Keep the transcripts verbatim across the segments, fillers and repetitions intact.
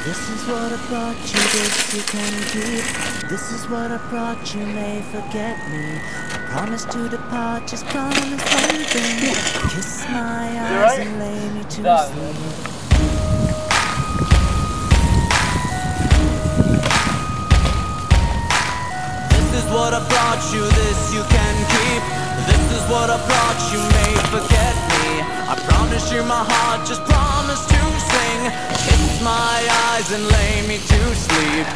This is what I brought you, this you can keep. This is what I brought you, may forget me. I promise to depart, just promise one thing. Kiss my eyes and lay me to sleep. This is what I brought you, this you can keep. This is what I brought you, may forget me. I promise you my heart, just promise to sing. Kiss my eyes and lay me to sleep.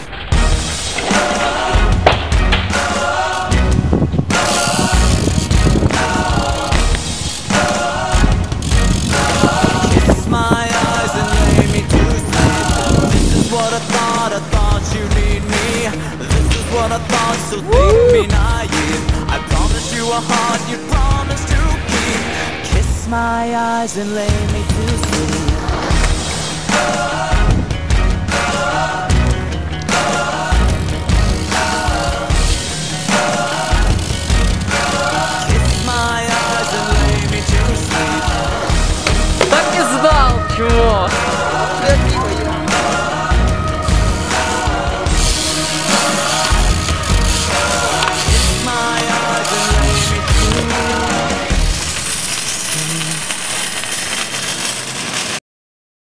Kiss my eyes and lay me to sleep. This is what I thought, I thought you need me. This is what I thought, so think me naive. I promise you a heart you promise to keep. Kiss my eyes and lay me to sleep. Kiss my eyes and lay me to sleep. Так и знал, чувак.